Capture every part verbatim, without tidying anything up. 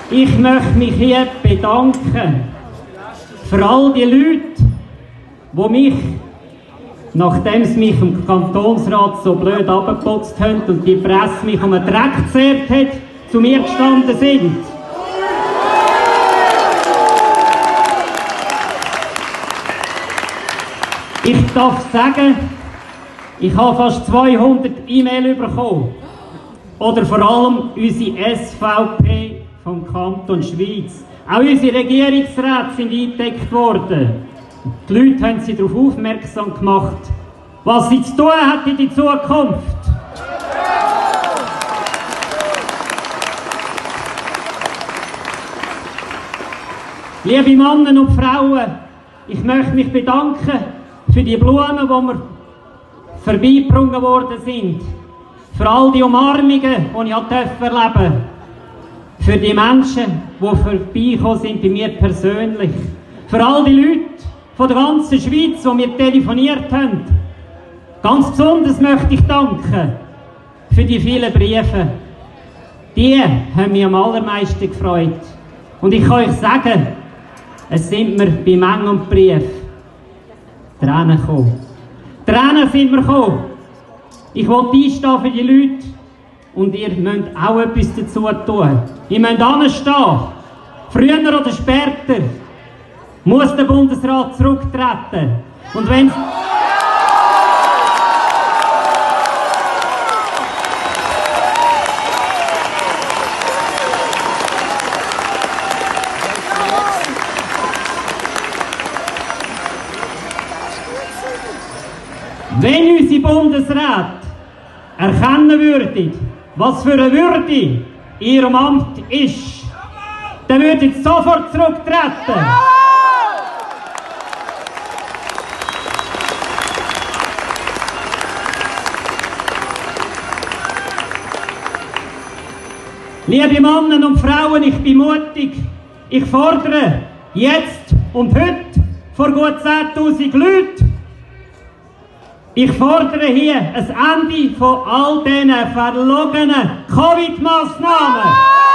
Ich möchte mich hier bedanken für all die Leute, die mich, nachdem sie mich im Kantonsrat so blöd abgeputzt haben und die Presse mich um den Dreck gezerrt hat, zu mir gestanden sind. Ich darf sagen, ich habe fast zweihundert E-Mails bekommen. Oder vor allem unsere S V P vom Kanton Schwyz. Auch unsere Regierungsräte sind eingedeckt worden. Die Leute haben sie darauf aufmerksam gemacht, was sie zu tun hat in der Zukunft. Liebe Männer und Frauen, ich möchte mich bedanken für die Blumen, die mir vorbeigebracht worden sind. Für all die Umarmungen, die ich erleben durfte. Für die Menschen, die vorbeigekommen sind bei mir persönlich. Für all die Leute von der ganzen Schweiz, die mir telefoniert haben. Ganz besonders möchte ich danken für die vielen Briefe. Die haben mich am allermeisten gefreut. Und ich kann euch sagen, es sind mir bei Mengen und Briefen Tränen gekommen. Tränen sind mir gekommen. Ich will einstehen für die Leute und ihr müsst auch etwas dazu tun. Ihr müsst anstehen. Früher oder später muss der Bundesrat zurücktreten. Und wenn Wenn unsere Bundesräte erkennen würden, was für eine Würde in ihrem Amt ist, dann würden sie sofort zurücktreten. Liebe Männer und Frauen, ich bin mutig. Ich fordere jetzt und heute vor gut zehntausend Leuten, ich fordere hier ein Ende von all diesen verlogenen Covid-Massnahmen.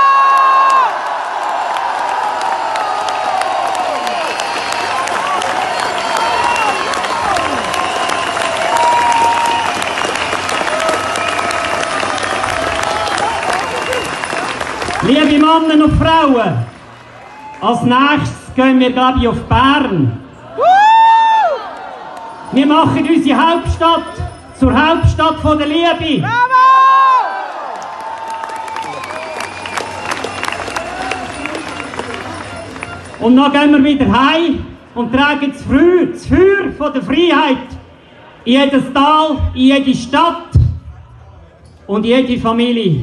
Liebe Männer und Frauen, als nächstes gehen wir, glaube ich, auf Bern. Wir machen unsere Hauptstadt zur Hauptstadt von der Liebe. Und dann gehen wir wieder heim und tragen das Feuer von der Freiheit in jedes Tal, in jede Stadt und in jede Familie.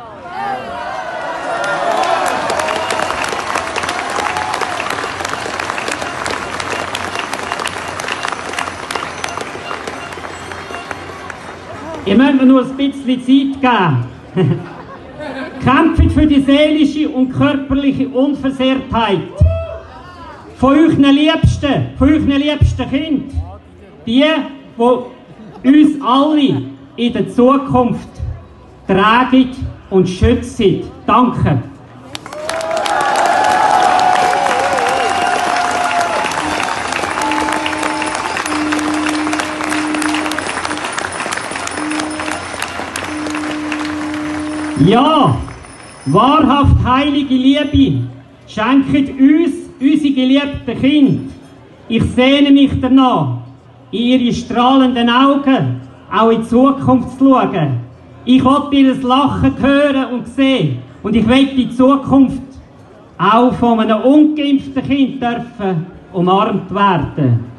Ihr müsst mir nur ein bisschen Zeit geben. Kämpft für die seelische und körperliche Unversehrtheit von euren Liebsten, von euren liebsten Kind. Die, die uns alle in der Zukunft tragen und schützen. Danke. Ja, wahrhaft heilige Liebe, schenkt uns, unsere geliebten Kinder. Ich sehne mich danach, in ihre strahlenden Augen auch in die Zukunft zu schauen. Ich will ihr Lachen hören und sehen. Und ich will in Zukunft auch von einem ungeimpften Kind dürfen umarmt werden.